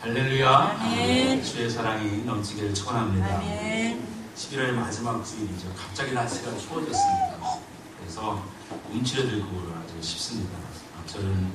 할렐루야. 아멘. 주의 사랑이 넘치기를 축원합니다. 아멘. 11월 마지막 주일이죠. 갑자기 날씨가 추워졌습니다. 그래서 움츠려 들고 아주 쉽습니다. 저는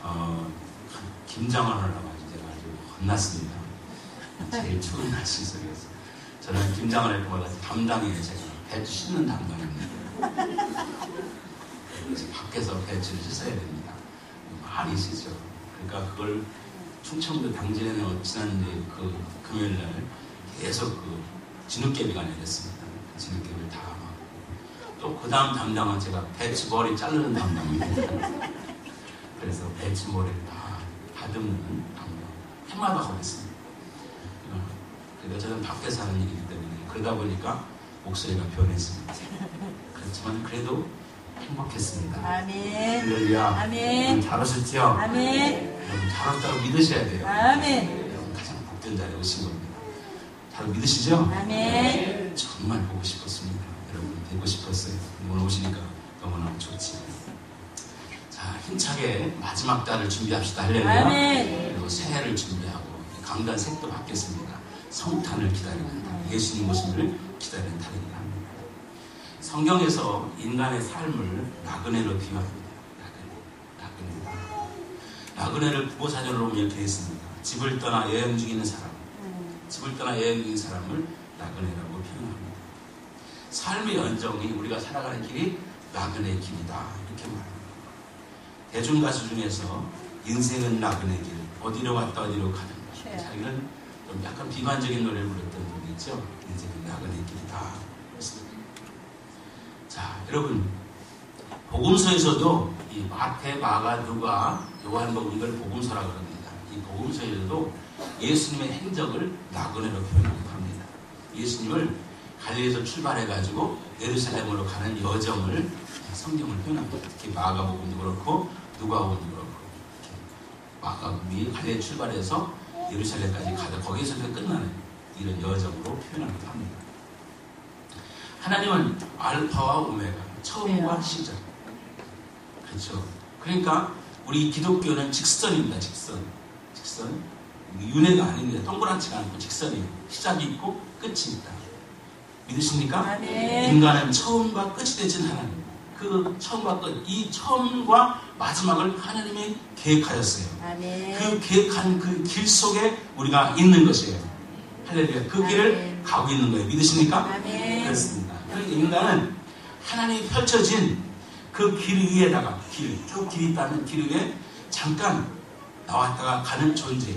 김장을 하려고 아주 혼났습니다. 제일 추운 날씨 속에서 저는 김장을 할 때마다 담당이에요. 제가 배추 씻는 담당입니다. 그래서 밖에서 배추를 씻어야 됩니다. 많이 씻죠. 그러니까 그걸 충청도 당진에는 지난주에 그 금요일날 계속 그 진흙개비가 내렸습니다. 그 진흙개비를 다 하고 또 그 다음 담당은 제가 배추 머리 자르는 담당입니다. 그래서 배추 머리를 다 다듬는 담당 해마다 하고 있습니다. 그러니까 저는 밖에서 하는 일이기 때문에 그러다 보니까 목소리가 변했습니다. 그렇지만 그래도 행복했습니다. 아멘. 할렐루야. 아멘. 잘하셨죠? 아멘. 여러분 잘했다고 믿으셔야 돼요. 아멘. 여러분 가장 복된 자리에 오신 겁니다. 잘 믿으시죠? 아멘. 정말 보고 싶었습니다. 여러분 뵙고 싶었어요. 오늘 오시니까 너무너무 좋지. 자, 힘차게 마지막 달을 준비합시다. 할렐루야. 아멘. 그리고 새해를 준비하고 강단 색도 바뀌었습니다. 성탄을 기다리는 달, 예수님 오심을 기다리는 달입니다. 성경에서 인간의 삶을 나그네로 비유합니다. 나그네를 국어사전으로 이렇게 했습니다. 집을 떠나 여행 중인 사람, 집을 떠나 여행 중인 사람을 나그네라고 표현합니다. 삶의 연정이 우리가 살아가는 길이 나그네 길이다 이렇게 말합니다. 대중가수 중에서 인생은 나그네 길, 어디로 갔다 어디로 가는 것. 자기는 좀 약간 비관적인 노래를 불렀던 분이 있죠. 인생은 나그네 길이다. 자, 여러분 복음서에서도 이 마태, 마가, 누가, 요한복음 이걸 복음서라고 합니다. 이 복음서에서도 예수님의 행적을 나그네로 표현하기도 합니다. 예수님을 갈릴리에서 출발해가지고 예루살렘으로 가는 여정을 성경을 표현합니다. 특히 마가복음도 그렇고 누가복음도 그렇고 마가복음이 갈릴리에 출발해서 예루살렘까지 가다 거기서 끝나는 이런 여정으로 표현하기도 합니다. 하나님은 알파와 오메가, 처음과 시작. 그렇죠. 그러니까 우리 기독교는 직선입니다. 직선. 윤회가 아닙니다. 동그랗지가 않고 직선이에요. 시작이 있고 끝이 있다. 믿으십니까? 아멘. 인간은 처음과 끝이 되진 하나님. 그 처음과 끝, 이 처음과 마지막을 하나님이 계획하였어요. 아멘. 그 계획한 그 길 속에 우리가 있는 것이에요. 할렐루야. 그 길을 아멘. 가고 있는 거예요. 믿으십니까? 아멘. 그렇습니다. 그러니까 인간은 하나님이 펼쳐진 그 길 위에다가 쭉 길이 있다는 길 위에 잠깐 나왔다가 가는 존재예요.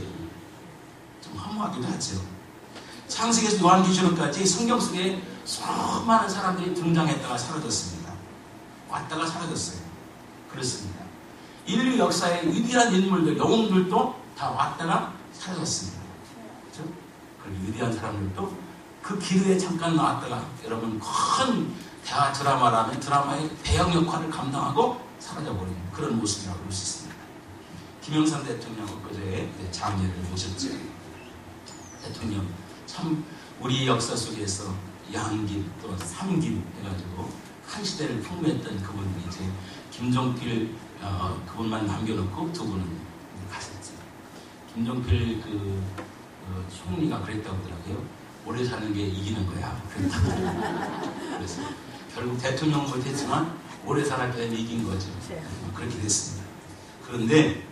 좀 허무하기도 하죠. 창세기에서 요한계시록까지 성경 속에 수많은 사람들이 등장했다가 사라졌습니다. 왔다가 사라졌어요. 그렇습니다. 인류 역사의 위대한 인물들, 영웅들도 다 왔다가 사라졌습니다. 그렇죠? 그리고 위대한 사람들도 그 길 위에 잠깐 나왔다가 여러분 큰 대화 드라마라면 드라마의 배역 역할을 감당하고 사라져버리는 그런 모습이라고 볼 수 있습니다. 김영삼 대통령 엊그제 장례를 모셨죠. 대통령 참 우리 역사 속에서 양길 또 삼길 해가지고 한 시대를 풍부했던 그분들이 이제 김종필 그분만 남겨놓고 두 분은 가셨죠. 김종필 총리가 그랬다고 하더라고요. 오래 사는 게 이기는 거야. 그래서 결국 대통령은 못했지만 오래 살았기 때문에 이긴 거죠. 그렇게 됐습니다. 그런데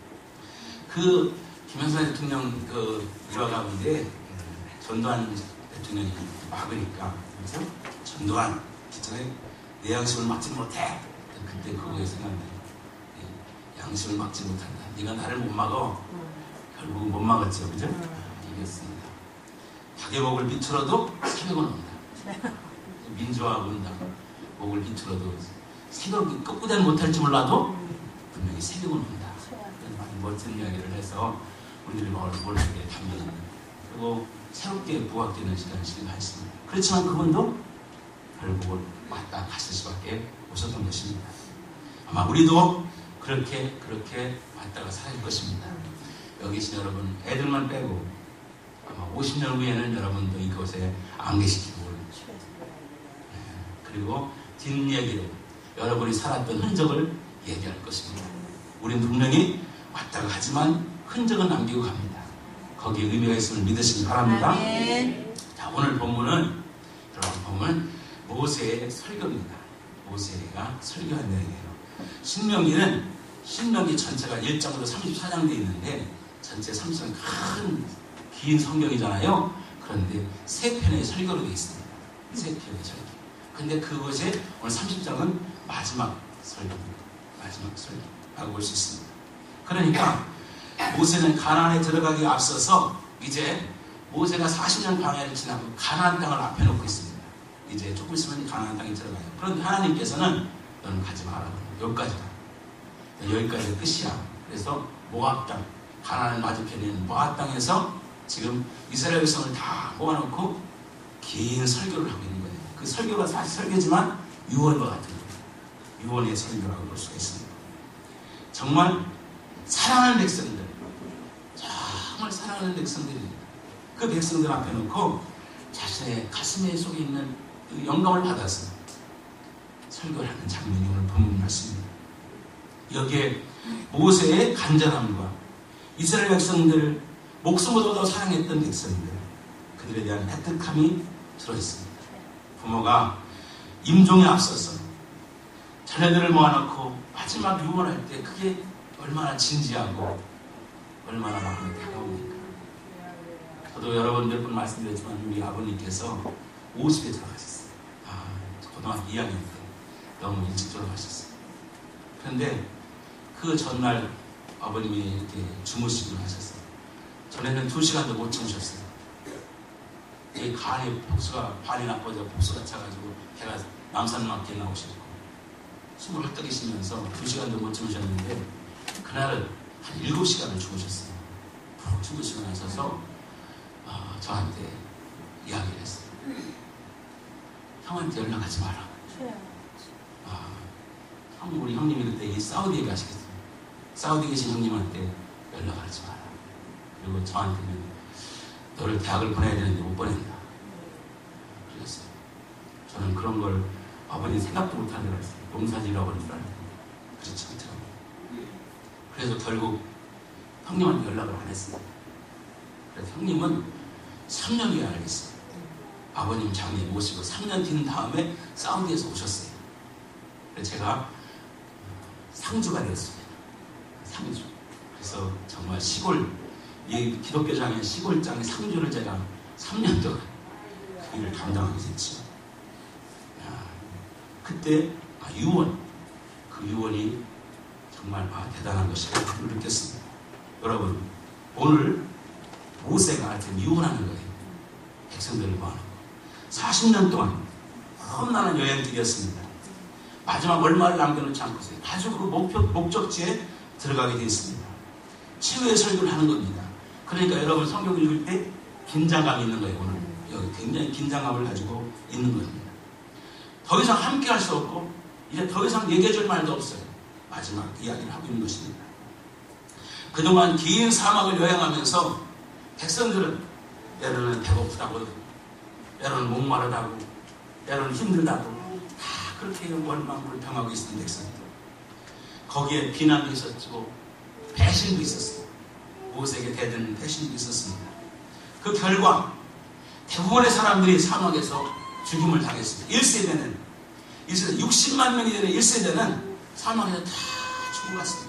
그 김영삼 대통령 그 일화 가운데 전두환 대통령이 막으니까 그래서 전두환 기차에 내 양심을 막지 못해. 그때 그거에 생각나요. 양심을 막지 못한다. 네가 나를 못 막어. 결국은 못 막았죠. 그죠? 이겼습니다. 닭의 목을 비틀어도 새벽은 온다. 민주화 운동 목을 비틀어도 새벽이 끝부대는 못할지 몰라도 분명히 새벽은 온다. 아주 멋진 이야기를 해서 우리들이 머릿속에 담겨있는 그리고 새롭게 부각되는 시간을 실행했습니다. 그렇지만 그분도 결국은 왔다 갔을 수밖에 없었던 것입니다. 아마 우리도 그렇게 왔다가 사라질 것입니다. 여기 계신 여러분 애들만 빼고 아마 50년 후에는 여러분도 이곳에 안 계시기를 그리고 뒷얘기를 여러분이 살았던 흔적을 얘기할 것입니다. 우리는 분명히 왔다가 가지만 흔적은 남기고 갑니다. 거기에 의미가 있음을 믿으시기 바랍니다. 아멘. 자, 오늘 본문은 여러분 보면 모세의 설교입니다. 모세가 설교한 내용이에요. 신명기 전체가 1장으로 34장 되어 있는데 전체 34장 긴 성경이잖아요. 그런데 3편의 설교로 되어 있습니다. 3편의 설교. 근데 그것에 오늘 30장은 마지막 설교입니다. 마지막 설교라고 볼 수 있습니다. 그러니까 모세는 가나안에 들어가기 앞서서 이제 모세가 40년 광야를 지나고 가나안 땅을 앞에 놓고 있습니다. 이제 조금 있으면 가나안 땅에 들어가요. 그런데 하나님께서는 너는 가지 마라. 여기까지다. 여기까지 끝이야. 그래서 모압 땅, 가나안 맞은편에 있는 모압 땅에서 지금 이스라엘 백성을 다 모아놓고 긴 설교를 하고 있는 거예요. 그 설교가 사실 설교지만 유언과 같은 거예요. 유언의 설교라고 볼 수가 있습니다. 정말 사랑하는 백성들, 정말 사랑하는 백성들입니다. 그 백성들 앞에 놓고 자신의 가슴에 속에 있는 그 영감을 받아서 설교를 하는 장면이 오늘 본문 말씀입니다. 여기에 모세의 간절함과 이스라엘 백성들을 목숨보다 더 사랑했던 백성들, 그들에 대한 애틋함이 들어있습니다. 부모가 임종에 앞서서 자녀들을 모아놓고 마지막 유언할 때 그게 얼마나 진지하고 얼마나 마음에 다가옵니까? 저도 여러분들 분 말씀드렸지만 우리 아버님께서 50에 들어가셨어요. 고등학교 2학년 때 너무 일찍 들어가셨어요. 그런데 그 전날 아버님이 이렇게 주무시기로 하셨어요. 전에는 2시간도 못 주무셨어요. 이 간에 복수가 반이 나빠져 복수가 차가지고 해가 남산맞게 나오시고 숨을 헐떡이시면서 2시간도 못 주무셨는데 그날은 한 7시간을 주무셨어요. 푹 주무시고 나셔서 저한테 이야기를 했어요. 형한테 연락하지 마라. 우리 형님이 그때 이 사우디에 가시겠어요. 사우디에 계신 형님한테 연락하지 마라. 그리고 저한테는 너를 대학을 보내야 되는데 못 보낸다. 그랬어요. 저는 그런 걸 아버님 생각도 못하는 줄 알았어요. 농사지으라고 하는 줄 알았는데 그렇지 않더라고요. 그래서 결국 형님한테 연락을 안 했어요. 그래서 형님은 3년 후에 알겠어요. 아버님 장례 모시고 3년 뒤는 다음에 사우디에서 오셨어요. 그래서 제가 상주가 되었습니다. 상주. 그래서 정말 시골, 이 기독교장의 시골장의 상주를 제가 3년 동안 그 일을 감당하게 됐죠. 그때 유언, 그 유언이 정말 대단한 것이라고 느꼈습니다. 여러분, 오늘 모세가 하여튼 유언하는 거예요. 백성들을 모아놓고 40년 동안 험난한 여행길이었습니다. 마지막 얼마를 남겨놓지 않고서요. 아주 그 목적지에 들어가게 되었습니다. 치유의 설교를 하는 겁니다. 그러니까 여러분 성경 읽을 때 긴장감이 있는 거예요. 오늘 여기 굉장히 긴장감을 가지고 있는 겁니다. 더 이상 함께 할 수 없고 이제 더 이상 얘기해줄 말도 없어요. 마지막 이야기를 하고 있는 것입니다. 그동안 긴 사막을 여행하면서 백성들은 때로는 배고프다고, 때로는 목마르다고, 때로는 힘들다고 다 그렇게 원망불평하고 있었던 백성들. 거기에 비난도 있었고 배신도 있었어요. 모세에게 대드는 배신도 있었습니다. 그 결과 대부분의 사람들이 사막에서 죽임을 당했습니다. 1세대는 60만 명이 되는 1세대는 사막에서 다 죽어갔습니다.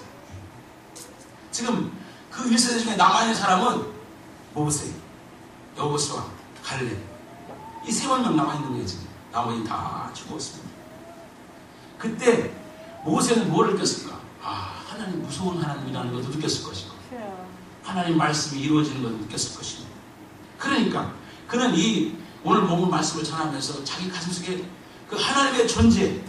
지금 그 1세대 중에 남아있는 사람은 모세, 여호수아, 갈렙 이 3명 남아있는 거예요. 지금 나머지는 다 죽었습니다. 그때 모세는 뭐를 느꼈을까? 하나님 무서운 하나님이라는 것도 느꼈을 것이고 하나님 말씀이 이루어지는 것도 느꼈을 것입니다. 그러니까 그는 이 오늘 본문 말씀을 전하면서 자기 가슴속에 그 하나님의 존재에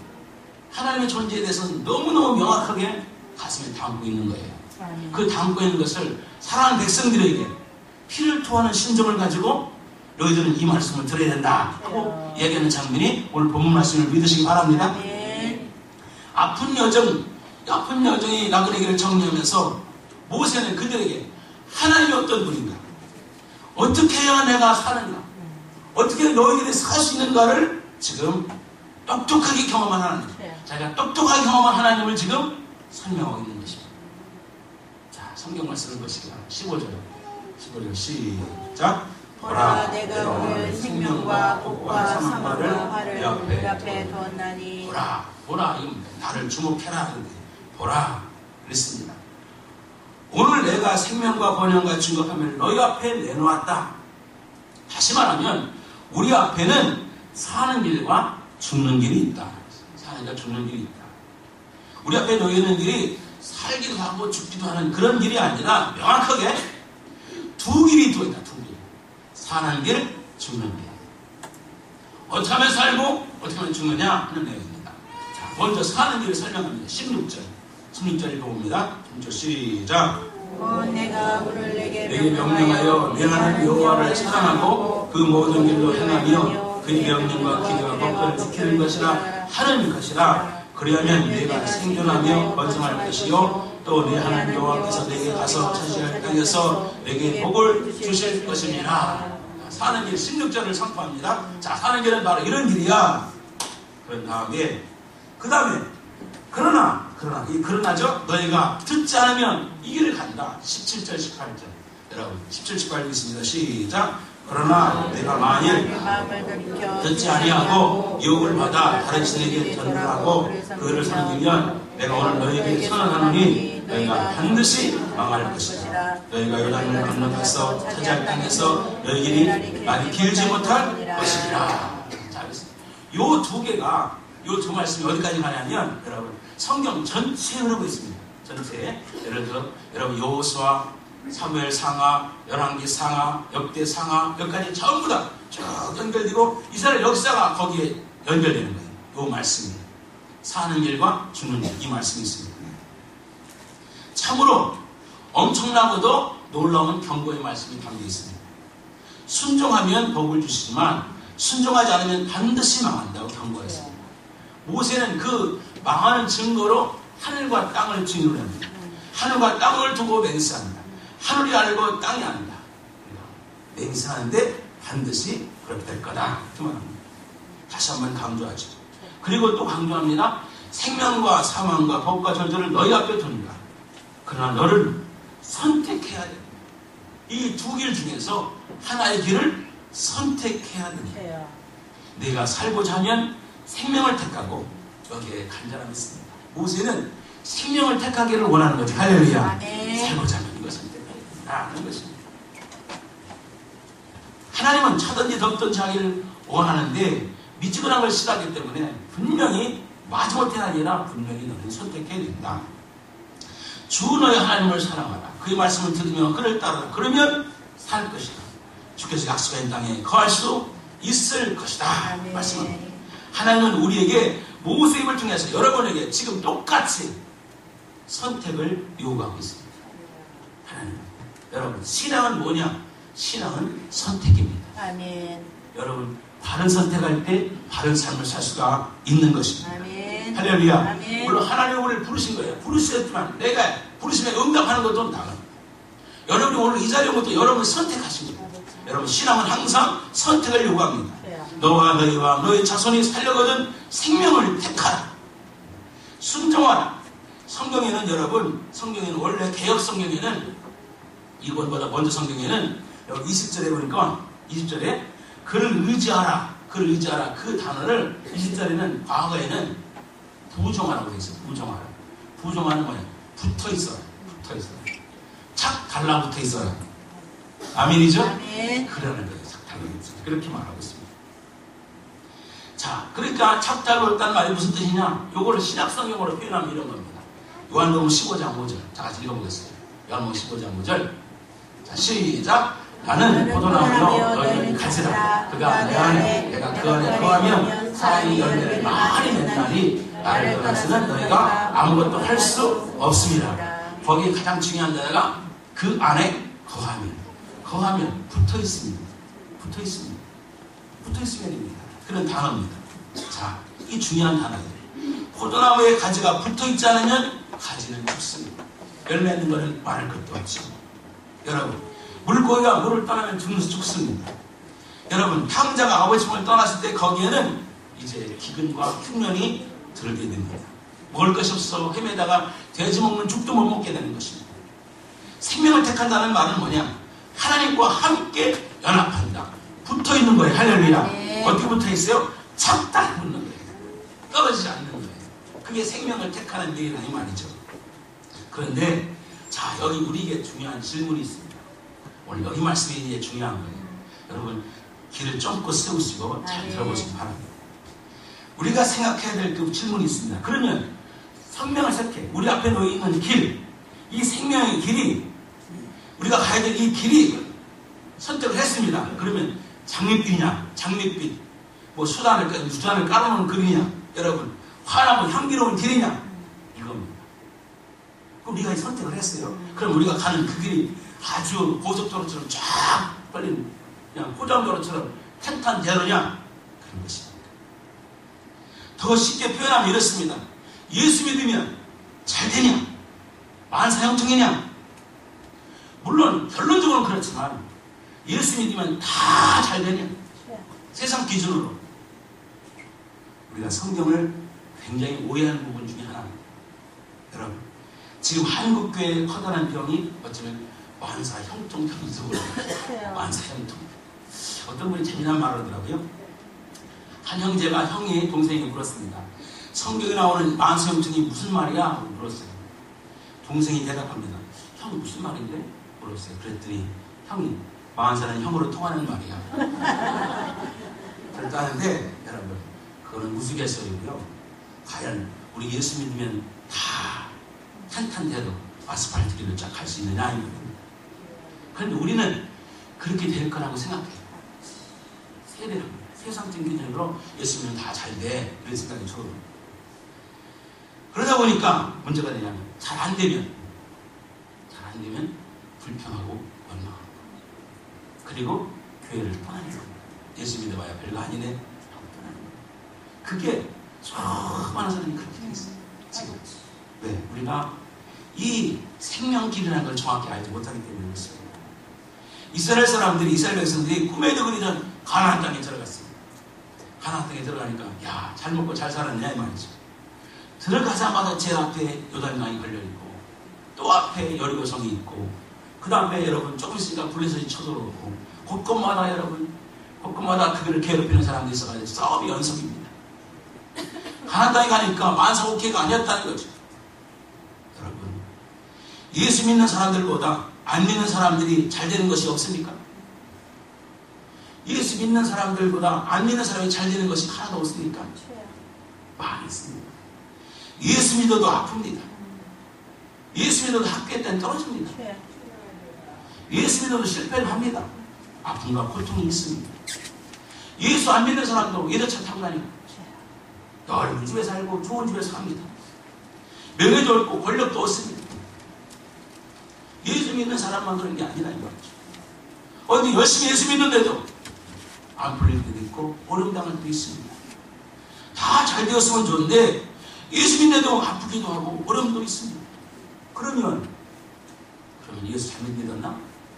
대해서 너무너무 명확하게 가슴에 담고 있는 거예요. 그 담고 있는 것을 사랑하는 백성들에게 피를 토하는 심정을 가지고 너희들은 이 말씀을 들어야 된다 하고 얘기하는 장면이 오늘 본문 말씀을 믿으시기 바랍니다. 아픈 여정이 나그네기를 정리하면서 모세는 그들에게 하나님이 어떤 분인가, 어떻게 해야 내가 사는가, 어떻게 너희들이 살 수 있는가를 지금 똑똑하게 경험한 하나님, 자기가 똑똑하게 경험한 하나님을 지금 설명하고 있는 것입니다. 자, 성경 말씀을 보시기 바랍니다. 15절 15절 시작. 보라 내가 오늘 생명과 복과 사망과 화를 내 앞에 두었나니. 보라, 보라, 이거 나를 주목해라. 보라 그랬습니다. 오늘 내가 생명과 번영과 증거함을 너희 앞에 내놓았다. 다시 말하면 우리 앞에는 사는 길과 죽는 길이 있다. 사는 길과 죽는 길이 있다. 우리 앞에 놓여있는 길이 살기도 하고 죽기도 하는 그런 길이 아니라 명확하게 두 길이 두어있다. 두 길. 사는 길, 죽는 길. 어떻게 하면 살고 어떻게 하면 죽느냐 하는 내용입니다. 자, 먼저 사는 길을 설명합니다. 16절 읽어봅니다. 16절 시작. 내가 오늘 내게 명령하여 내 하나님 여호와를 사랑하고 그 모든 길로 행하며 그의 명령과 기대와 법도를 지키는 것이라 하는 것이라. 그리하면 내가 생존하며 번성할 것이요 또 내 하나님 여호와께서 내게 가서 차지할 땅에서 내게 복을 주실 것이니라. 사는 길 16절을 선포합니다. 자, 사는 길은 바로 이런 길이야. 그런 다음에 그러나죠. 너희가 듣지 않으면 이 길을 간다. 17절 18절. 여러분 17, 18 읽겠습니다. 시작. 그러나 내가 만일 듣지 아니하고 유혹을 받아 다른 신에게 전도하고 그를 섬기면 내가 오늘 너희에게 선언하노니 너희가 반드시 망할 것이다. 너희가 요단을 건너가서 차지할 땅에서 너희 길이 많이 길지 못할 것이라. 자, 요 두 개가 요 두 말씀이 어디까지 가냐면 여러분 성경 전체에 흐르고 있습니다. 전체에. 예를 들어 여러분 여호수아, 사무엘 상하, 열왕기 상하, 역대 상하 여기까지 전부 다 쭉 연결되고 이스라엘 역사가 거기에 연결되는 거예요. 요 말씀이 사는 길과 죽는 길, 이 말씀이 있습니다. 참으로 엄청나고도 놀라운 경고의 말씀이 담겨 있습니다. 순종하면 복을 주시지만 순종하지 않으면 반드시 망한다고 경고했습니다. 모세는 그 망하는 증거로 하늘과 땅을 증언을 합니다. 하늘과 땅을 두고 맹세합니다. 하늘이 알고 땅이 안다. 맹세하는데 반드시 그렇게 될 거다. 그 말합니다. 다시 한번 강조하죠. 그리고 또 강조합니다. 생명과 사망과 복과 절절을 너희 앞에 두니라. 그러나 너를 선택해야 된다. 이 두 길 중에서 하나의 길을 선택해야 된다. 내가 살고자 하면 생명을 택하고 여기에 간절함이 있습니다. 모세는 생명을 택하기를 원하는 거죠. 할렐루야. 살고자 하면 이것을 택해야 하는 것입니다. 하나님은 차든지 덥든지 하기를 원하는데 미지근한 걸 싫어하기 때문에 분명히 마지못해 아니라 분명히 너는 선택해야 된다. 주 너의 하나님을 사랑하라. 그의 말씀을 들으며 그를 따르라. 그러면 살 것이다. 주께서 약속한 땅에 거할 수 있을 것이다. 말씀합니다. 하나님은 우리에게 모세임을 통해서 여러분에게 지금 똑같이 선택을 요구하고 있습니다. 하나님, 여러분 신앙은 뭐냐? 신앙은 선택입니다. 아멘. 여러분 바른 선택할 때 바른 삶을 살 수가 있는 것입니다. 아멘. 할렐루야. 아멘. 물론 하나님 우리를 부르신 거예요. 부르셨지만 내가 부르심에 응답하는 것도 나가. 여러분이 오늘 이 자리에 부터 여러분을 선택하신 거예요. 여러분 신앙은 항상 선택을 요구합니다. 너와 너희와 너희 자손이 살려거든 생명을 택하라. 순종하라. 성경에는 여러분, 성경에는 원래 개혁 성경에는 이것보다 먼저 성경에는 여기 20절에 보니까 20절에 그를 의지하라. 그를 의지하라. 그 단어를 20절에는 과거에는 부종하라고 되어 있어요. 부종하라. 부종하는 뭐예요? 붙어 있어라. 붙어 있어라. 착 달라붙어 있어라. 아멘이죠? 아멘. 그러는 거예요. 착 달라붙어 있어라. 그렇게 말하고 있습니다. 자, 그러니까 착 달라붙다는 말이 무슨 뜻이냐? 요거를 신약성경으로 표현하면 이런 겁니다. 요한복음 15장 5절. 자, 같이 읽어보겠습니다. 요한복음 15장 5절. 자, 시작. 나는 포도나무요 너희는 가지라. 그가 내 안에 내가 그 안에 거하면 사랑의 열매를 많이 맺나니 나를 떠나서는 너희가 아무것도 할 수 없습니다. 거기에 가장 중요한 단어가 그 안에 거하면 붙어 있습니다. 붙어 있습니다. 붙어 있으면입니다. 그런 단어입니다. 자, 이 중요한 단어예요. 포도나무에 가지가 붙어 있지 않으면 가지는 죽습니다. 열매 맺는 것은 말할 것도 없죠. 여러분, 물고기가 물을 떠나면 죽습니다. 여러분, 탕자가 아버지 품을 떠났을 때 거기에는 이제 기근과 흉년이 들게 됩니다. 먹을 것이 없어 헤매다가 돼지 먹는 죽도 못 먹게 되는 것입니다. 생명을 택한다는 말은 뭐냐? 하나님과 함께 연합한다. 붙어 있는 거예요. 할렐루야. 네. 어떻게 붙어 있어요? 적당히 붙는 거예요. 떨어지지 않는 거예요. 그게 생명을 택하는 일이라 이 말이죠. 그런데 자, 여기 우리에게 중요한 질문이 있습니다. 오늘 여기 말씀이 이제 중요한 거예요. 여러분 귀를 쫑긋 세우시고 잘 네. 들어보시기 바랍니다. 우리가 생각해야 될 그 질문이 있습니다. 그러면 생명을 택해 우리 앞에 놓여 있는 길, 이 생명의 길이 우리가 가야 될 이 길이 선택을 했습니다. 그러면 장밋빛이냐, 장밋빛, 뭐 수단을 깔아놓은 길이냐, 여러분 환하고 향기로운 길이냐, 이겁니다. 그럼 우리가 선택을 했어요. 그럼 우리가 가는 그 길이 아주 고속도로처럼 쫙 빨린 그냥 포장도로처럼 탄탄대로냐, 그런 것입니다. 더 쉽게 표현하면 이렇습니다. 예수 믿으면 잘 되냐, 만사형통이냐. 물론 결론적으로는 그렇지만 예수 믿으면 다 잘 되냐, 세상 기준으로. 우리가 성경을 굉장히 오해하는 부분 중에 하나입니다. 여러분 지금 한국교회의 커다란 병이 어쩌면 만사형통병이라고 그래요. 만사형통. 어떤 분이 재미난 말을 하더라고요. 한 형제가 형이 동생에게 물었습니다. 성경에 나오는 만사형통이 무슨 말이야? 하고 물었어요. 동생이 대답합니다. 형 무슨 말인데? 물었어요. 그랬더니 형이 만사는 형으로 통하는 말이야. 그랬다는데 여러분 그거는 우스갯소리고요. 과연 우리 예수 믿으면 다 탄탄대로 아스팔트 길을 쫙 갈 수 있느냐 이거예요. 그런데 우리는 그렇게 될 거라고 생각해요. 세대랍니다. 세상적인 기준으로 예수 믿으면 다 잘 돼, 이런 생각이 들어요. 그러다 보니까 문제가 되냐면 잘 안 되면 불평하고 원망하고 그리고 교회를 떠나는 겁니다. 예수 믿어봐야 별거 아니네 하고 떠나는 겁니다. 그게 수많은 사람이 그렇게 돼 있어요. 지금 왜? 우리가 이 생명길이라는 걸 정확히 알지 못하기 때문에 그렇습니다. 이스라엘 사람들이, 이스라엘 백성들이 꿈에도 그리던 가나안 땅에 들어갔습니다. 가나안 땅에 들어가니까 야, 잘 먹고 잘 살았냐 이 말이죠. 들어가자마자 제 앞에 요단강이 걸려있고 또 앞에 여리고성이 있고 그 다음에 여러분 조금 있으니까 블레셋이 쳐들어오고 곳곳마다 여러분 곳곳마다 그들을 괴롭히는 사람들이 있어가지고 싸움이 연속입니다. 가나안 땅에 가니까 만사오케가 아니었다는 거죠. 여러분 예수 믿는 사람들보다 안 믿는 사람들이 잘 되는 것이 없습니까? 예수 믿는 사람들보다 안 믿는 사람이 잘 되는 것이 하나도 없습니까? 많이 있습니다. 예수 믿어도 아픕니다. 예수 믿어도 학교에 때는 떨어집니다. 예수 믿어도 실패를 합니다. 아픔과 고통이 있습니다. 예수 안 믿는 사람도 외제차 타고 다니고 넓은 집에 살고 좋은 집에 삽니다. 명예도 없고 권력도 없습니다. 예수 믿는 사람만 그런 게 아니라 이거죠. 어디 열심히 예수 믿는데도 안 풀릴 때도 있고 어려움 당할 때도 있습니다. 다 잘 되었으면 좋은데 예수 믿는데도 아프기도 하고 어려움도 있습니다. 그러면 예수 잘못 믿었나?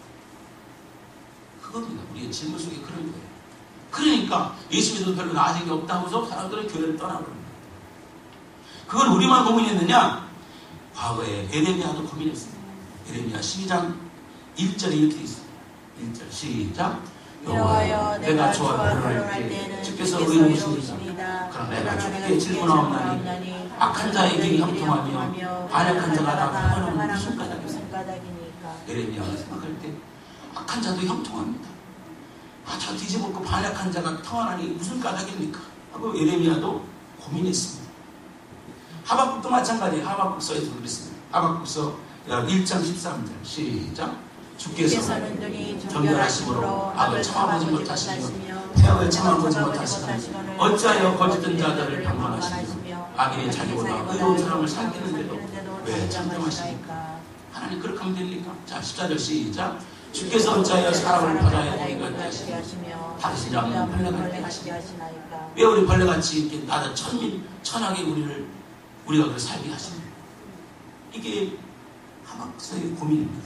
그겁니다. 우리의 질문 속에 그런 거예요. 그러니까 예수 믿어도 별로 나아진 게 없다 하고서 사람들은 교회를 떠나버립니다. 그건 우리만 고민했느냐? 과거에 에레미야도 고민했습니다. 에레미야 12장 1절에 이렇게 있습니다. 1절 시작. 여호와여 내가 저와 결혼할 때 주께서 의로우시리이다. 그러나 내가 주께 질문하옵나니 악한 자의 길이 형통하며 반역한 자가 다 평안하면 무슨 까닭입니까? 에레미야가 생각할 때 악한 자도 형통합니다. 저 뒤집어놓고 반역한 자가 평안하니 무슨 까닭입니까? 하고 에레미야도 고민했습니다. 하박국도 마찬가지예요. 하박국서에서 그랬습니다. 하박국서 1장 13절 시작. 주께서 정결하심으로 악을 참아보지 못하시며 태역을 참아보지 못하시며 어찌하여 거짓된 자들을 방관하시며 악인의 자기보다 의로운 사람을 살피는데도 왜 참정하십니까? 하나님 그렇게 하면 됩니까? 자 14절 시작. 주께서 어찌하여 사람을 바다에 오니까 하시며 다시 잡는 벌레같이 하시나이까? 왜 우리 벌레같이 이렇게 나다 천하게 우리가 그걸 살게 하십니까? 이게 하박국서의 고민입니다.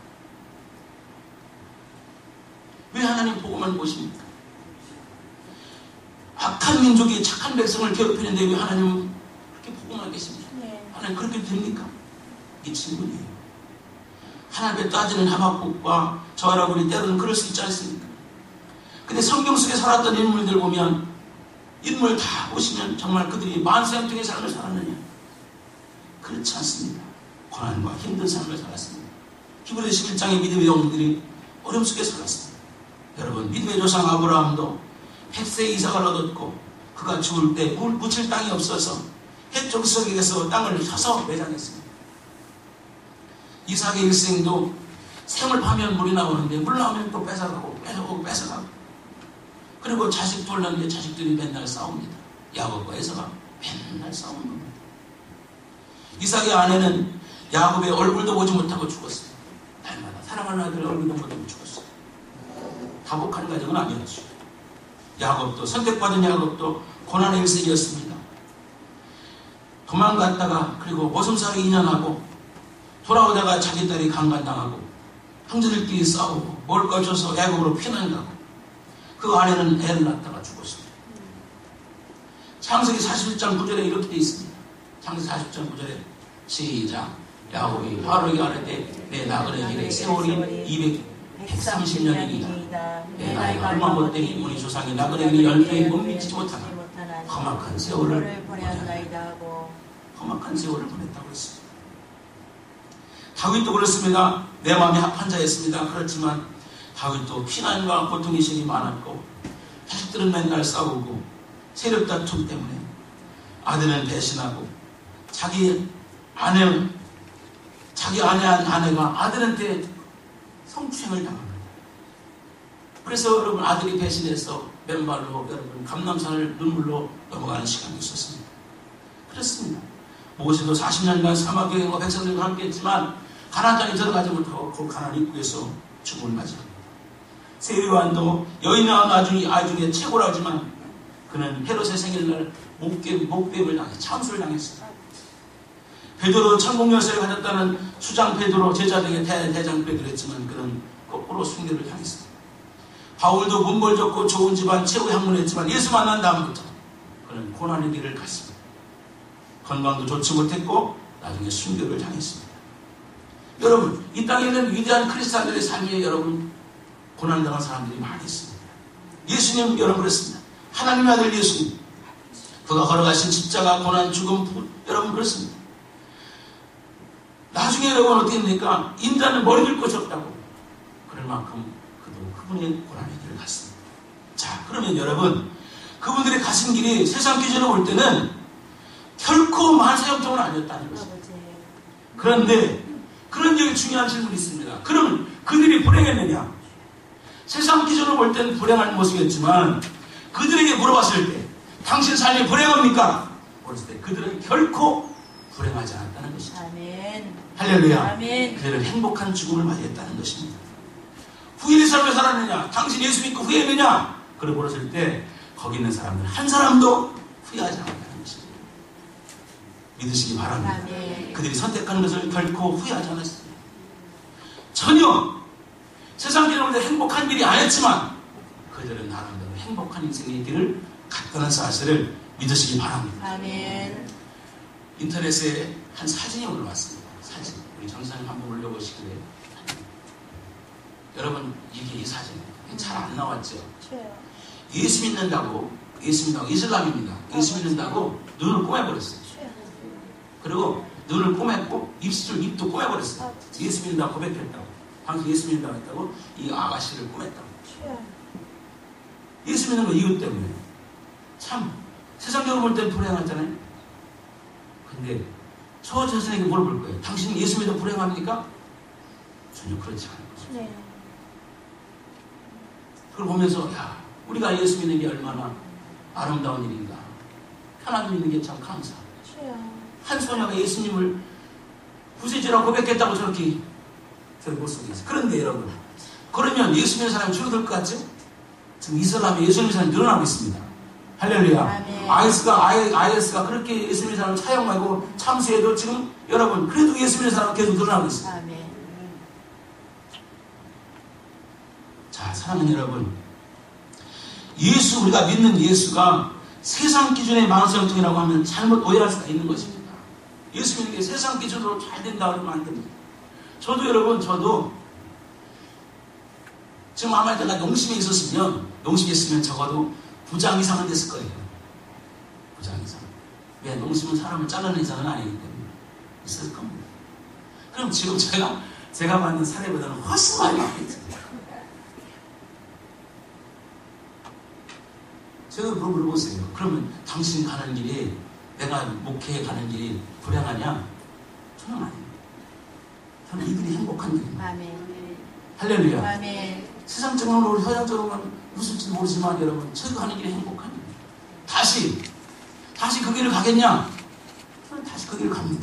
왜 하나님 보고만 보십니까? 악한 민족이 착한 백성을 괴롭히는데 왜 하나님은 그렇게 보고만 계십니까? 하나님 그렇게 됩니까? 이게 질문이에요. 하나님께 따지는 하박국과 저 여러분이 때로는 그럴 수 있지 않습니까? 근데 성경 속에 살았던 인물들 보면 인물 다 보시면 정말 그들이 만세형통의 삶을 살았느냐? 그렇지 않습니다. 고난과 힘든 삶을 살았습니다. 히브리서 11장의 믿음의 영웅들이 어려움 속에 살았습니다. 여러분, 믿음의 조상 아브라함도 100세에 이삭을 얻었고 그가 죽을 때 묻힐 땅이 없어서 해쪽 속에서 땅을 쳐서 매장했습니다. 이삭의 일생도 샘을 파면 물이 나오는데 물 나오면 또 뺏어가고 뺏어가고 그리고 자식 돌렸는데 자식들이 맨날 싸웁니다. 야곱과 에서가 맨날 싸우는 겁니다. 이삭의 아내는 야곱의 얼굴도 보지 못하고 죽었어요. 날마다 사랑하는 아들 얼굴도 못 보고 죽었어요. 다복한 가정은 아니었죠. 야곱도 선택받은 야곱도 고난의 일생이었습니다. 도망갔다가 그리고 모성사를 2년하고 돌아오다가 자기 딸이 강간당하고 형제들끼리 싸우고 먹을 걸 줘서 애굽으로 피난가고 그 아내는 애를 낳다가 죽었습니다. 창세기 41장 9절에 이렇게 되어 있습니다. 창세기 40장 9절에 시작. 야곱이 바로에게 아뢰되 내 나그네 길에 세월이 230년이니라. 내 나이가 얼마 못되니 우리 조상이 나그네 길에 열매에 못 미치지 못하나 험악한 세월을 보냈나이다. 험악한 세월을 보냈다고 했습니다. 다윗도 그렇습니다. 내 마음이 합한 자였습니다. 그렇지만 다윗도 피난과 고통의 시간이 많았고 자식들은 맨날 싸우고 세력 다툼 때문에 아들은 배신하고 자기 아내가 아들한테 성추행을 당합니다. 그래서 여러분 아들이 배신해서 맨발로 여러분 감람산을 눈물로 넘어가는 시간이 있었습니다. 그렇습니다. 모세도 40년간 사막에 백성들과 함께 했지만 가나안 땅에 들어가지 못하고 그 가나안 입구에서 죽음을 맞이합니다. 세리완도 여인의 아중에 최고라지만 그는 헤롯의 생일날 목뱀을 당해 참수를 당했습니다. 베드로 천국 열쇠를 가졌다는 수장 베드로 제자 등의 대장 베드로 했지만 그는 거꾸로 순교를 당했습니다. 바울도 문벌 졌고 좋은 집안 최고의 학문했지만 예수 만난 다음부터 그는 고난의 길을 갔습니다. 건강도 좋지 못했고 나중에 순교를 당했습니다. 여러분, 이 땅에 있는 위대한 크리스찬들의 삶에 여러분 고난당한 사람들이 많이 있습니다. 예수님 여러분 그렇습니다. 하나님의 아들 예수님 그가 걸어가신 십자가 고난 죽음 여러분 그렇습니다. 나중에 여러분 어떻게 됩니까? 인자는 머리 들 곳이 없다고 그럴 만큼 그분의 고난의 길을 갔습니다. 자, 그러면 여러분 그분들이 가신 길이 세상 기준으로 볼 때는 결코 만사형통은 아니었다는 것입니다. 그런데 그런 여기 중요한 질문이 있습니다. 그러면 그들이 불행했느냐? 세상 기준으로 볼 때는 불행한 모습이었지만 그들에게 물어봤을 때 당신 삶이 불행합니까? 물었을 때 그들은 결코 불행하지 않았다는 것입니다. 아멘. 할렐루야. 아멘. 그들은 행복한 죽음을 맞이했다는 것입니다. 후일의 삶을 살았느냐? 당신 예수 믿고 후회했느냐? 그걸 물었을 때 거기 있는 사람들 한 사람도 후회하지 않았다는 것입니다. 믿으시기 바랍니다. 아멘. 그들이 선택하는 것을 결코 후회하지 않았습니다. 전혀 세상 길을 볼 때 행복한 길이 아니었지만 그들은 나름대로 행복한 인생의 길을 갔다는 사실을 믿으시기 바랍니다. 아멘. 인터넷에 한 사진이 올라왔습니다. 사진. 우리 정사님 한번 올려보시길래. 여러분, 이게 이 사진이에요. 잘 안 나왔죠? 예수 믿는다고 이슬람입니다. 예수 믿는다고 눈을 꼬매버렸어요. 그리고 눈을 꼬맸고 입도 꼬매버렸어요. 예수 믿는다고 고백했다고. 당시 예수 믿는다고 했다고 이 아가씨를 꼬맸다고. 예수 믿는 거 이유 때문에. 참 세상적으로 볼 때는 불행하잖아요. 근데 저 자신에게 물어볼 거예요. 당신은 예수 믿어 불행합니까? 전혀 그렇지 않은 거죠. 네. 그걸 보면서 야, 우리가 예수 믿는 게 얼마나 아름다운 일인가. 하나님 믿는 게 참 감사. 한 소녀가 예수님을 구세주라고 고백했다고 저렇게 못 속였어요. 그런데 여러분, 그러면 예수 믿는 사람이 줄어들 것 같죠? 지금 이슬람에 예수 믿는 사람이 늘어나고 있습니다. 할렐루야. IS가 그렇게 예수 믿는 사람을 차용하고 참수해도 지금 여러분 그래도 예수 믿는 사람은 계속 늘어나고 있습니다. 아멘. 자, 사랑하는 여러분, 우리가 믿는 예수가 세상 기준의 만사형통이라고 하면 잘못 오해할 수가 있는 것입니다. 예수 믿는 게 세상 기준으로 잘 된다 그러면 안 됩니다. 저도 여러분, 저도 지금 아마 내가 농심에 있으면 적어도 부장 이상은 됐을 거예요. 부장 이상. 왜? 농심은 사람을 잘라낸 이상은 아니기 때문에 있을 겁니다. 그럼 지금 제가 받는 사례보다는 훨씬 많이 받겠죠. 제가 물어보세요. 그러면 당신 가는 길이, 내가 목회에 가는 길이 불행하냐? 저는 아닙니다. 저는 이 길이 행복한 길입니다. 아멘. 할렐루야. 아멘. 세상적으로 서양적으로는 웃을지도 모르지만 여러분, 제가 가는 길이 행복한 길입니다. 다시 그 길을 가겠냐? 저는 다시 그 길을 갑니다.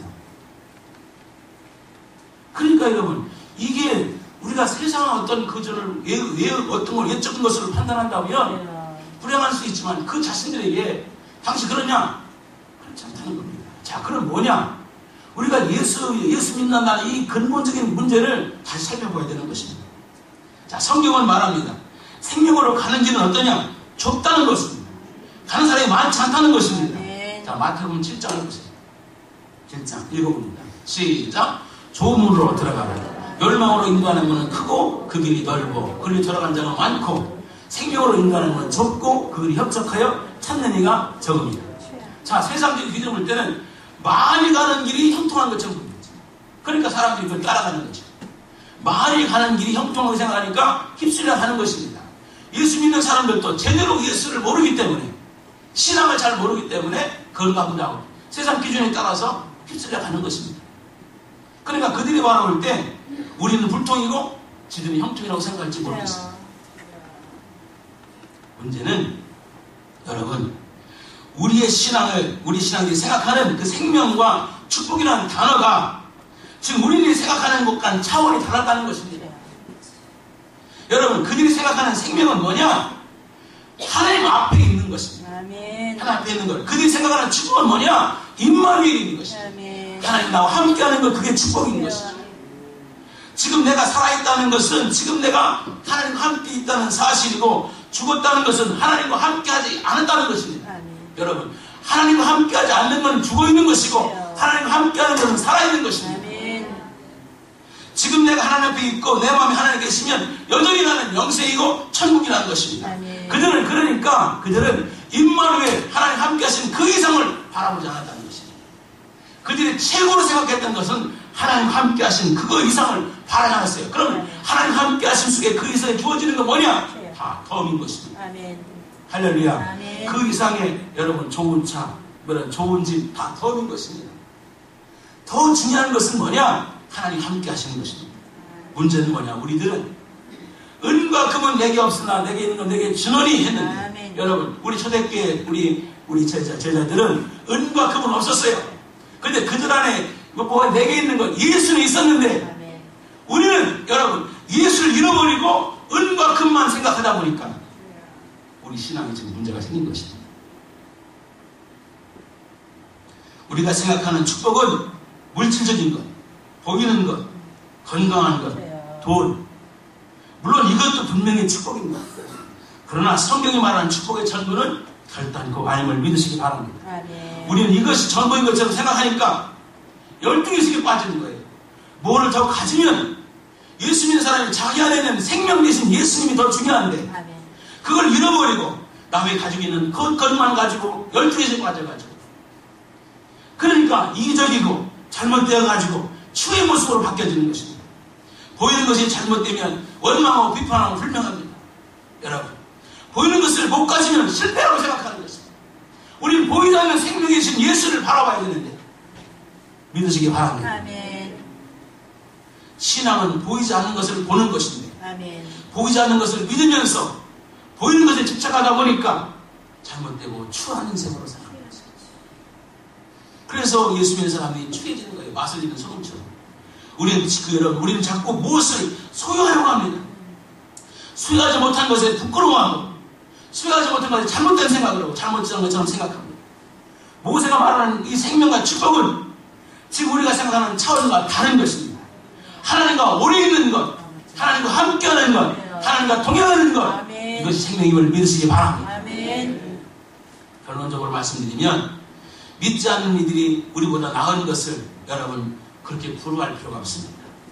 그러니까 여러분, 이게 우리가 세상의 어떤 그전을 어떤 걸 외적인 것으로 판단한다면 불행할 수 있지만 그 자신들에게 당신 그러냐? 그렇지 않다는 겁니다. 자, 그럼 뭐냐? 우리가 예수 믿는다는 이 근본적인 문제를 다시 살펴봐야 되는 것입니다. 자, 성경은 말합니다. 생명으로 가는 길은 어떠냐? 좁다는 것입니다. 가는 사람이 많지 않다는 것입니다. 자, 마태복음 7장을 보세요. 7장 읽어봅니다. 시작. 좁은 문으로 들어가라. 멸망으로 인도하는 문은 크고 그 길이 넓고 그리로 들어간 자가 많고 생명으로 인도하는 문은 좁고 그 길이 협착하여 찾는 이가 적습니다. 자, 세상적인 기준을 볼 때는 많이 가는 길이 형통한 것처럼 보입니다. 그러니까 사람들이 그걸 따라가는 거죠. 많이 가는 길이 형통하고 생각하니까 휩쓸려 가는 것입니다. 예수 믿는 사람들도 제대로 예수를 모르기 때문에, 신앙을 잘 모르기 때문에 그런가 보다고 세상 기준에 따라서 휩쓸려 가는 것입니다. 그러니까 그들이 바라볼 때 우리는 불통이고 지들은 형통이라고 생각할지 모르겠습니다. 문제는 여러분, 우리 신앙들이 생각하는 그 생명과 축복이라는 단어가 지금 우리들이 생각하는 것과는 차원이 달랐다는 것입니다. 여러분, 그들이 생각하는 생명은 뭐냐? 하나님 앞에 있는 것입니다. 아멘. 하나님 앞에 있는 것. 그들이 생각하는 축복은 뭐냐? 임마누엘에 있는 것입니다. 아멘. 하나님 나와 함께하는 것, 그게 축복인 것이죠. 지금 내가 살아있다는 것은 지금 내가 하나님과 함께 있다는 사실이고, 죽었다는 것은 하나님과 함께하지 않았다는 것입니다. 아멘. 여러분, 하나님과 함께하지 않는 것은 죽어있는 것이고 하나님과 함께하는 것은 살아있는 것입니다. 아멘. 지금 내가 하나님 앞에 있고 내 마음에 하나님 계시면 여전히 나는 영생이고 천국이라는 것입니다. 아멘. 그들은 임마누엘, 하나님 함께 하신 그 이상을 바라보지 않았다는 것입니다. 그들이 최고로 생각했던 것은 하나님 함께 하신 그거 이상을 바라지 않았어요. 그러면 하나님 함께 하신 속에 그 이상에 주어지는 건 뭐냐? 다 덤인 것입니다. 아멘. 할렐루야. 아멘. 그 이상의 여러분 좋은 차, 좋은 집 다 덤인 것입니다. 더 중요한 것은 뭐냐? 하나님 함께 하시는 것입니다. 문제는 뭐냐? 우리들은 은과 금은 내게 없으나 내게 있는 건 내게 주노니 했는데, 아멘. 여러분, 우리 초대교회 우리 제자들은 은과 금은 없었어요. 근데 그들 안에 뭐가 내게 있는 건 예수는 있었는데, 아멘. 우리는 여러분 예수를 잃어버리고 은과 금만 생각하다 보니까 우리 신앙에 지금 문제가 생긴 것입니다. 우리가 생각하는 축복은 물질적인 것, 보이는 것, 건강한 것, 돈. 물론 이것도 분명히 축복입니다. 그러나 성경이 말하는 축복의 전부는 결단코 아님을 믿으시기 바랍니다. 아멘. 우리는 이것이 전부인 것처럼 생각하니까 열등의식에 빠지는 거예요. 뭐를 더 가지면 예수 믿는 사람이 자기 안에 있는 생명 대신 예수님이 더 중요한데, 아멘. 그걸 잃어버리고 남이 가지고 있는 것만 가지고 열등의식에 빠져가지고, 그러니까 이기적이고 잘못되어가지고 추의 모습으로 바뀌어지는 것입니다. 보이는 것이 잘못되면 원망하고 비판하고 불평합니다. 여러분, 보이는 것을 못 가지면 실패라고 생각하는 것입니다. 우리는 보이지 않는 생명의 신 예수를 바라봐야 되는데 믿으시기 바랍니다. 아멘. 신앙은 보이지 않는 것을 보는 것인데, 아멘. 보이지 않는 것을 믿으면서 보이는 것에 집착하다 보니까 잘못되고 추한 인생으로 살아가는 것입니다. 그래서 예수 믿는 사람이 추해지는 거예요. 맛을 잃는 소금처럼. 우리는 자꾸 무엇을 소유하려고 합니다. 소유하지 못한 것에 부끄러워하고, 소유하지 못한 것에 잘못된 생각을 하고, 잘못된 것처럼 생각합니다. 모세가 말하는 이 생명과 축복은 지금 우리가 생각하는 차원과 다른 것입니다. 하나님과 오래 있는 것, 하나님과 함께하는 것, 하나님과 동행하는 것, 아멘. 이것이 생명임을 믿으시기 바랍니다. 아멘. 결론적으로 말씀드리면, 믿지 않는 이들이 우리보다 나은 것을 여러분 그렇게 부러워할 필요가 없습니다.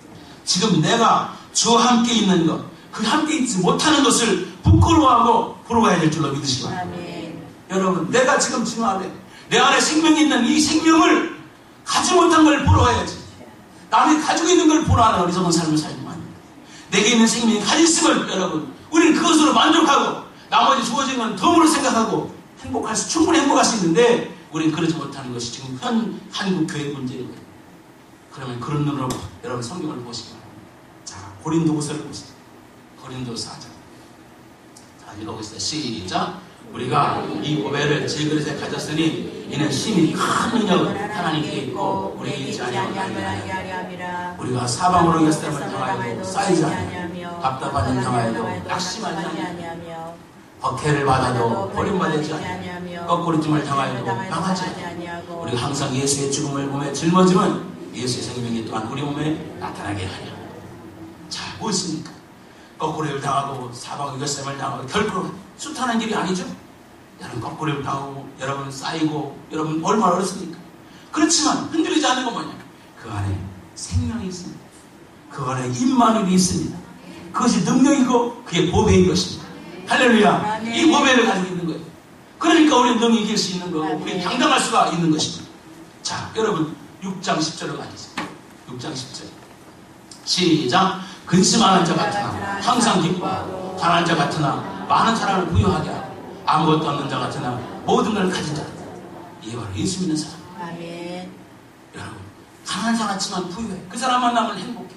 지금 내가 주와 함께 있는 것, 그 함께 있지 못하는 것을 부끄러워하고 부러워해야 될 줄로 믿으시기 바랍니다. 여러분, 내가 지금 안에 내 안에 생명이 있는 이 생명을 가지 못한 걸 부러워해야지. 남이 가지고 있는 걸 부러워하는 어리석은 삶을 살면 안 됩니다. 내게 있는 생명이 가지 있음을 여러분, 우리는 그것으로 만족하고 나머지 주어진 건 덤으로 생각하고 충분히 행복할 수 있는데 우리는 그러지 못하는 것이 지금 현 한국 교회 문제인 거예요. 그러면 그런 눈으로 여러분 성경을 보시기 바랍니다. 자, 고린도후서를 보시죠. 고린도서 4장. 자, 읽어보겠습니다. 시작. 우리가 이 고백을 질그릇에 가졌으니 이는 심히 큰 능력을 하나님께 있고 우리에게 있지 아니하리라. 우리가 사방으로 역사함을 당하여도 쌓이지 아니하며 답답한 일 당하여도 낙심하지 아니하며 박해를 받아도 버림받지 아니하며 거꾸로짐을 당하여도 당하지 아니하고 우리가 항상 예수의 죽음을 몸에 짊어지면 예수의 생명이 또한 우리 몸에 나타나게 하리라. 자, 무엇입니까? 거꾸로를 당하고 사방의 역사함을 당하고 결코 숱하는 길이 아니죠. 여러분 거꾸로를 당하고 여러분 쌓이고 여러분 얼마나 어렵습니까? 그렇지만 흔들리지 않는 건 뭐냐? 그 안에 생명이 있습니다. 그 안에 임마누엘이 있습니다. 그것이 능력이고 그게 보배인 것입니다. 할렐루야. 이 보배를 가지고 있는 거예요. 그러니까 우리는 능히 이길 수 있는 거고 우리는 당당할 수가 있는 것입니다. 자, 여러분 6장 10절을 가지세요. 6장 10절 시작. 근심하는 자 같으나 항상 기뻐하고 가난한 자 같으나 많은 사람을 부유하게 하고 아무것도 없는 자 같으나 모든 걸 가진 자 같으나 이게 바로 예수 믿는 사람. 아멘. 여러분 가난한 자 같지만 부유해. 그 사람 만나면 행복해.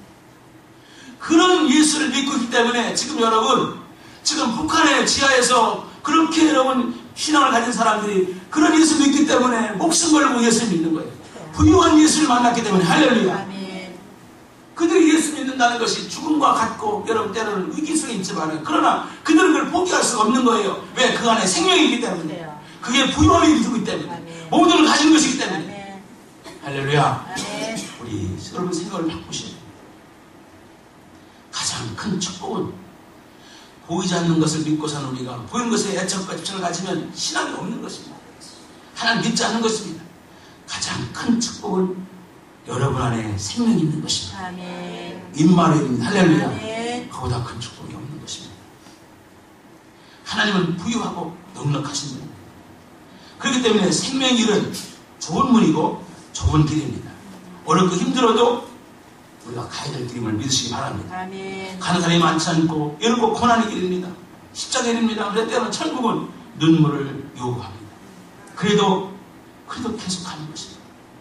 그런 예수를 믿고 있기 때문에 지금 여러분 지금 북한의 지하에서 그렇게 여러분 신앙을 가진 사람들이 그런 예수 믿기 때문에 목숨 걸고 예수 믿는 거예요. 부유한 예수를 만났기 때문에. 할렐루야. 아멘. 그들이 예수 믿는다는 것이 죽음과 같고 여러분 때로는 위기성이 있지만 그러나 그들은 그걸 포기할 수가 없는 거예요. 왜? 그 안에 생명이 있기 때문에. 그게 부유함이 있기 때문에. 아멘. 모든 걸 가진 것이기 때문에. 아멘. 할렐루야. 아멘. 우리 여러분 생각을 바꾸셔야 돼요. 가장 큰 축복은 보이지 않는 것을 믿고 사는 우리가 보이는 것에 애착과 집착을 가지면 신앙이 없는 것입니다. 하나님 믿지 않는 것입니다. 가장 큰 축복은 여러분 안에 생명이 있는 것입니다. 아멘. 임마누엘입니다. 할렐루야. 아멘. 그보다 큰 축복이 없는 것입니다. 하나님은 부유하고 넉넉하신 분입니다. 그렇기 때문에 생명의 길은 좋은 문이고 좁은 길입니다. 어렵고 힘들어도 우리가 가야 될 길임을 믿으시기 바랍니다. 아멘. 가는 사람이 많지 않고 어렵고 고난의 길입니다. 십자가의 길입니다. 그럴 때는 천국은 눈물을 요구합니다. 그래도 계속 가는 것입니다.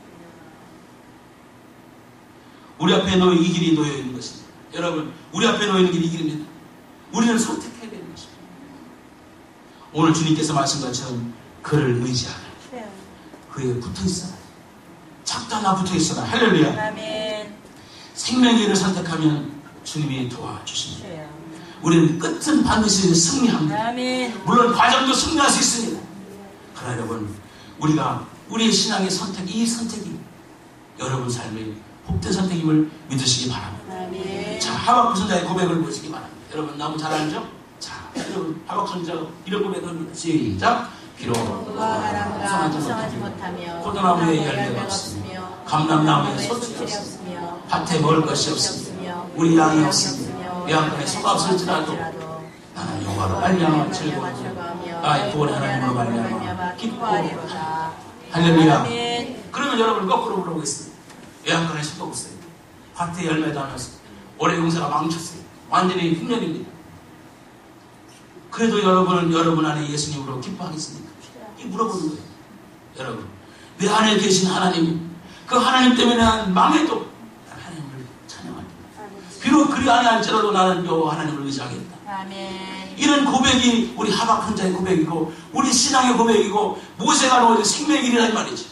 우리 앞에 이 길이 놓여 있는 것입니다. 여러분, 우리 앞에 놓여 있는 길이 이 길입니다. 우리는 선택해야 되는 것입니다. 오늘 주님께서 말씀하신 것처럼 그를 의지하라. 그에 붙어 있어라. 작다 나 붙어 있어라. 할렐루야. 아멘. 생명의 길을 선택하면 주님이 도와주십니다. 우리는 끝은 반드시 승리합니다. 아멘. 물론 과정도 승리할 수 있습니다. 그러나 여러분, 우리의 신앙의 선택, 이 선택이 여러분 삶의 복된 선택임을 믿으시기 바랍니다. 아멘. 자, 하박국 선자의 고백을 보시기 바랍니다. 여러분 너무 잘 알죠? 자, 여러분 하박국 선자 이런 고백을 합니다. 시작. 비록 바람과 풍성하지 못하며 포도나무에 열매가 없으며 감람나무에 소출이 없으며 밭에 먹을 것이 없으며 우리 양이 없으며 양간에 소가 없을지라도 나는 여호와로 말미암아 즐거워하며 나의 구원 하나님으로 말미암아 기뻐하리로다. 할렐루야. 그러면 여러분 거꾸로 물어보겠습니다. 외양간에 소도 없어요. 밭에 열매도 안 왔어요. 올해 용사가 망쳤어요. 완전히 흉년입니다. 그래도 여러분 안에 예수님으로 기뻐하겠습니까? 이 물어보는 거예요. 여러분, 내 안에 계신 하나님, 그 하나님 때문에 난 망해도 하나님을 찬양합니다. 비록 그리 아니할지라도 나는 요 하나님을 의지하겠다. 아멘. 이런 고백이 우리 하박국 선자의 고백이고 우리 신앙의 고백이고 모세가 놓은 생명의 길이란 말이지.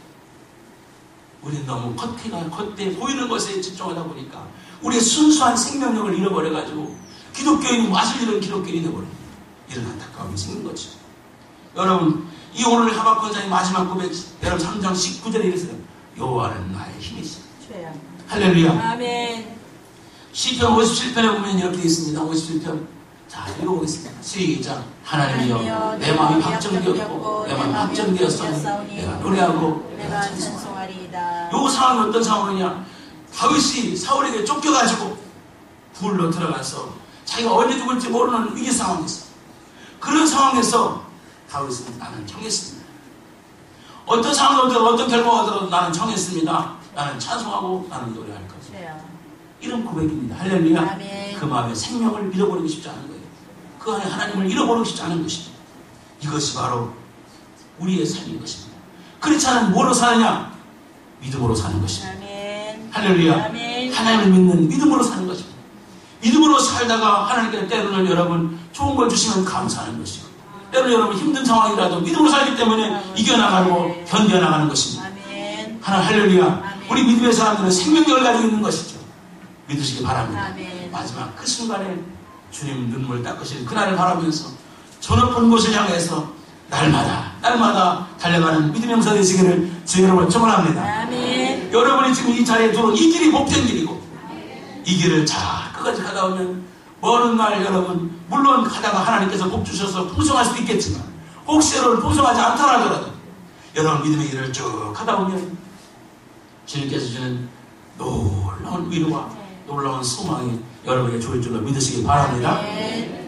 우리는 너무 겉에 보이는 것에 집중하다 보니까 우리의 순수한 생명력을 잃어버려가지고 기독교인이 맞을 일은 기독교인이 되어버려요. 이런 안타까움이 생긴 거죠. 여러분, 이 오늘 하박국 선자의 마지막 고백, 여러분 3장 19절에 이랬어요. 여호와는 나의 힘이시다. 할렐루야. 아멘. 시편 57편에 보면 이렇게 되어 있습니다. 57편. 자, 읽어보겠습니다. 시작. 하나님이여, 내 마음이 확정되었고 내 마음이 확정되었으니 내가 노래하고 내가 찬송하리이다. 요 상황이 어떤 상황이냐? 다윗이 사울에게 쫓겨가지고 굴로 들어가서 자기가 언제 죽을지 모르는 위기 상황에서, 그런 상황에서 다윗은 나는 정했습니다. 어떤 상황이 오더라도 어떤 결과가 오더라도 나는 정했습니다. 나는 찬송하고 나는 노래할 것입니다. 이런 고백입니다. 할렐루야. 아멘. 그 마음에 생명을 잃어버리고 싶지 않은 거예요. 그 안에 하나님을 잃어버리고 싶지 않은 것입니다. 이것이 바로 우리의 삶인 것입니다. 그렇지 않으면 뭐로 사느냐? 믿음으로 사는 것입니다. 아멘. 할렐루야. 아멘. 하나님을 믿는 믿음으로 사는 것입니다. 믿음으로 살다가 하나님께 때로는 여러분 좋은 걸 주시면 감사하는 것이고, 때로는 여러분 힘든 상황이라도 믿음으로 살기 때문에 이겨나가고 견뎌나가는 것입니다. 아멘. 하나님 할렐루야. 아멘. 우리 믿음의 사람들은 생명력을 가지고 있는 것이죠. 믿으시기 바랍니다. 아멘. 마지막 그 순간에 주님 눈물 닦으시는 그날을 바라면서 저 높은 곳을 향해서 날마다 달려가는 믿음의 용사 되시기를 주 여러분 축원합니다. 아멘. 여러분이 지금 이 자리에 들어온 이 길이 복된 길이고, 이 길을 잘 끝까지 가다 오면 먼 날 여러분, 물론 가다가 하나님께서 복 주셔서 풍성할 수도 있겠지만, 혹시 여러분 풍성하지 않다 하더라도 여러분 믿음의 길을 쭉 가다 오면 주님께서 주시는 놀라운 위로와 놀라운 소망이 여러분에게 좋을 줄로 믿으시기 바랍니다.